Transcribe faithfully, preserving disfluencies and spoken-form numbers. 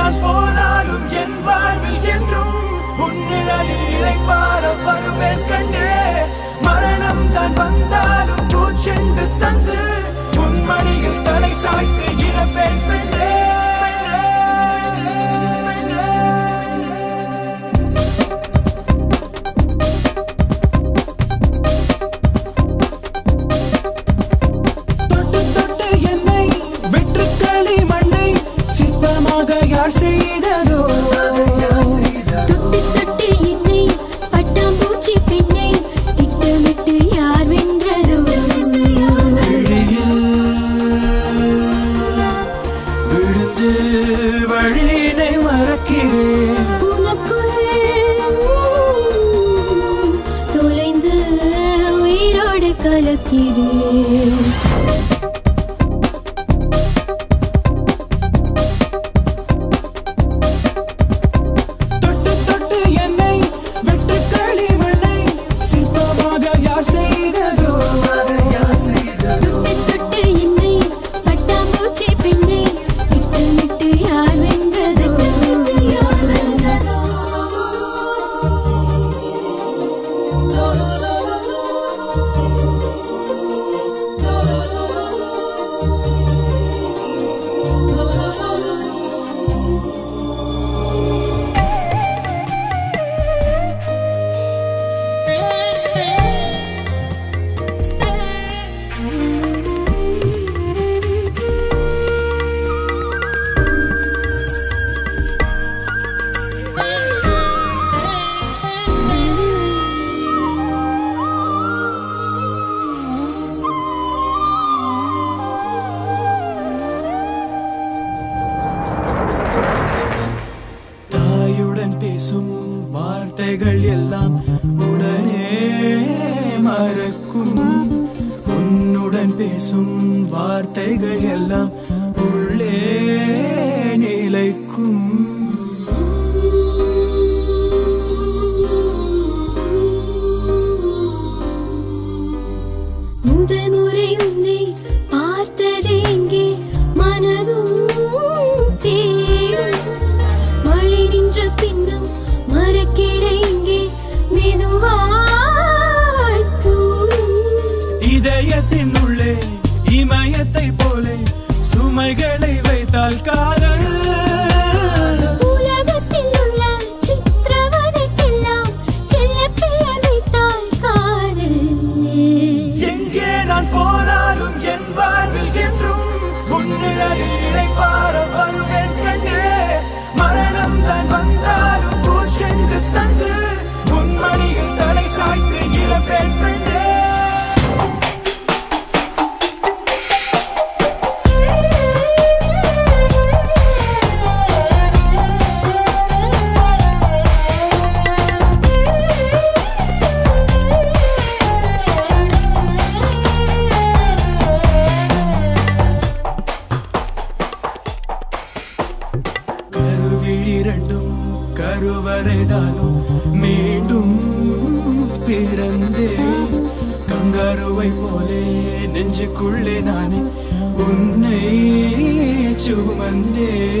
நான் போனாலும் என் வாழ்வில் என்றும் உன்னிழலில் இளைப்பாற வருவேன் கண்டே. மரணம் தான் வந்தாலும் பூச்செண்டு தந்து உன் மடியில் தலை சாய்த்து இறப்பேன் பெண்ணே. தொட்டு தொட்டு என்னை வெற்று களி மண்ணை சிற்பமாக யார் செய்ததோ. வார்த்தைகள் எல்லாம் உடனே மறக்கும். உன்னுடன் பேசும் வார்த்தைகள் எல்லாம் உள்ளே நிலைக்கும். முதல் முறை உன்னை பார்த்தது எங்கே மனதும் தேடும். மழை நின்ற பின்னும் மரக்கிடை இங்கே மெதுவாய் தூரும். இதயத்தின் உள்ளே இமயத்தை போலே சுமைகளை வைத்தால் காதல். உலகத்தில் உள்ள சித்திரவதைக்கெல்லாம் செல்ல பெயர் வைத்தால் காதல். எங்கே நான் போனாலும் என் வாழ்வில் என்றும் உன்னிழலில் இளைப்பாற வருவேன் கண்டே. மரணம் தான் வந்தாலும் பூச்செண்டு தந்து உன் மடியில் தலை சாய்த்து இறப்பேன் பெண்ணே. கருவிழிரண்டும் கருவறைதானும் மீண்டும் பிறந்தே. கங்காருவை போலே நெஞ்சுக்குள்ளே நானே உன்னை சுமந்தே.